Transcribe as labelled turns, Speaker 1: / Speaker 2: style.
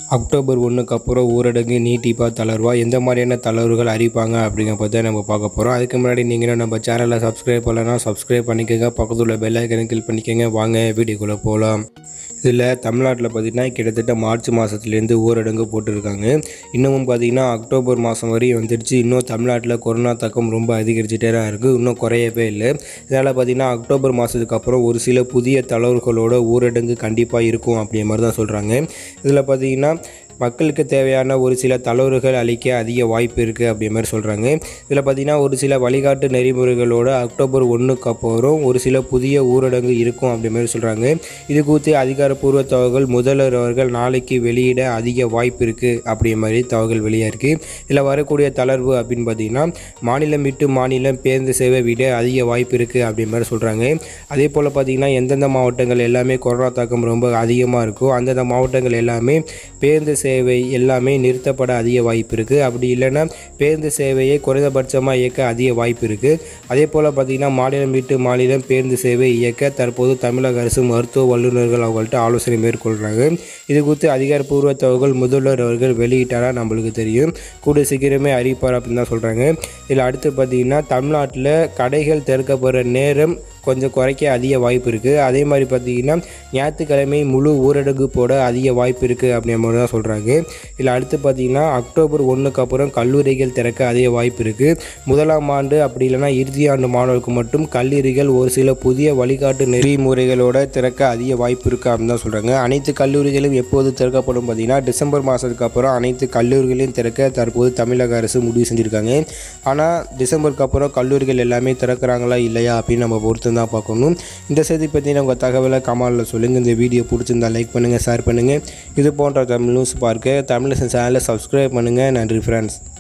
Speaker 1: October 1க்கு அப்புறம் ஊரடங்கு நீட்டிப்பா தளர்வா எந்த மாதிரியான தளர்வுகள் அறிவிப்பாங்க அப்படிங்கிறத பற்றி நம்ம பார்க்க போகிறோம். அதுக்கு முன்னாடி நீங்கள் நம்ம சேனலை சப்ஸ்கிரைப் பண்ணலன்னா சப்ஸ்கிரைப் பண்ணிக்கோங்க, பக்கத்தில் உள்ள பெல் ஐக்கனை கிளிக் பண்ணிக்கோங்க. வாங்க வீடியோக்குள்ளே போகலாம். இதில் தமிழ்நாட்டில் பார்த்திங்கன்னா கிட்டத்தட்ட மார்ச் மாதத்துலேருந்து ஊரடங்கு போட்டிருக்காங்க. இன்னமும் பார்த்திங்கன்னா அக்டோபர் மாதம் வரையும் வந்துடுச்சு. இன்னும் தமிழ்நாட்டில் கொரோனா தாக்கம் ரொம்ப அதிகரிச்சுட்டே தான் இருக்குது, இன்னும் குறையவே இல்லை. இதனால் பார்த்திங்கன்னா அக்டோபர் மாதத்துக்கு அப்புறம் ஒரு சில புதிய தளர்வுகளோட ஊரடங்கு கண்டிப்பாக இருக்கும் அப்படிங்கிற மாதிரி தான் சொல்கிறாங்க. இதில் பார்த்திங்கன்னா மக்களுக்கு தேவையான ஒரு சில தளர்வுகள் அளிக்க அதிக வாய்ப்பு இருக்குது அப்படிங்கிற மாதிரி சொல்கிறாங்க. இதில் பார்த்திங்கன்னா ஒரு சில வழிகாட்டு நெறிமுறைகளோடு அக்டோபர் 1க்கு அப்புறம் ஒரு சில புதிய ஊரடங்கு இருக்கும் அப்படிங்கிற மாதிரி சொல்கிறாங்க. இது குறித்து அதிகாரப்பூர்வ தகவல்கள் முதல்வர் அவர்கள் நாளைக்கு வெளியிட அதிக வாய்ப்பு இருக்குது அப்படிங்கிற மாதிரி தகவல்கள் வெளியாக இருக்குது. இதில் வரக்கூடிய தளர்வு அப்படின்னு பார்த்திங்கன்னா மாநிலம் விட்டு மாநிலம் பேருந்து சேவை விட அதிக வாய்ப்பு இருக்குது அப்படிங்கிற மாதிரி சொல்கிறாங்க. அதே போல் பார்த்திங்கன்னா எந்தெந்த மாவட்டங்கள் எல்லாமே கொரோனா தாக்கம் ரொம்ப அதிகமாக இருக்கும் அந்தந்த மாவட்டங்கள் எல்லாமே பேருந்து சேவை எல்லாமே நிறுத்தப்பட அதிக வாய்ப்பு இருக்குது. அப்படி இல்லைன்னா பேருந்து சேவையை குறைந்தபட்சமாக இயக்க அதிக வாய்ப்பு இருக்குது. அதே போல் பார்த்திங்கன்னா மாநிலம் விட்டு மாநிலம் பேருந்து சேவை இயக்க தற்போது தமிழக அரசு மருத்துவ வல்லுநர்கள் அவங்கள்ட்ட ஆலோசனை மேற்கொள்கிறாங்க. இது குறித்து அதிகாரப்பூர்வ தகவல்கள் முதல்வர் அவர்கள் வெளியிட்டாரா நம்மளுக்கு தெரியும், கூடிய சீக்கிரமே அறிவிப்பார் அப்படின்னு தான் சொல்கிறாங்க. இதில் அடுத்து பார்த்திங்கன்னா தமிழ்நாட்டில் கடைகள் திறக்கப்படுற நேரம் கொஞ்சம் குறைக்க அதிக வாய்ப்பு இருக்குது. அதே மாதிரி பார்த்திங்கன்னா ஞாயிற்றுக்கிழமை முழு ஊரடங்கு போட அதிக வாய்ப்பு இருக்குது அப்படிங்கிற மாதிரி தான் சொல்கிறாங்க. இதில் அடுத்து பார்த்திங்கன்னா அக்டோபர் 1க்கு அப்புறம் கல்லூரிகள் திறக்க அதிக வாய்ப்பு இருக்குது. முதலாம் ஆண்டு அப்படி இல்லைனா இறுதி ஆண்டு மாணவர்களுக்கு மட்டும் கல்லூரிகள் ஒரு சில புதிய வழிகாட்டு நெறிமுறைகளோடு திறக்க அதிக வாய்ப்பு இருக்குது அப்படின்னு தான் சொல்கிறாங்க. அனைத்து கல்லூரிகளும் எப்போது திறக்கப்படும் பார்த்திங்கன்னா டிசம்பர் மாதத்துக்கு அப்புறம் அனைத்து கல்லூரிகளையும் திறக்க தற்போது தமிழக அரசு முடிவு செஞ்சுருக்காங்க. ஆனால் டிசம்பருக்கு அப்புறம் கல்லூரிகள் எல்லாமே திறக்கிறாங்களா இல்லையா அப்படின்னு நம்ம பொறுத்து தான் பார்க்கணும். இந்த செய்தி பற்றின உங்கள் தகவலை கமெண்ட்டில் சொல்லுங்கள். இந்த வீடியோ பிடிச்சிருந்தால் லைக் பண்ணுங்கள், ஷேர் பண்ணுங்கள். இது போன்ற தமிழ் நியூஸ் பார்க்க தமிழிசம் சேனலை சப்ஸ்கிரைப் பண்ணுங்கள். நன்றி ஃப்ரெண்ட்ஸ்.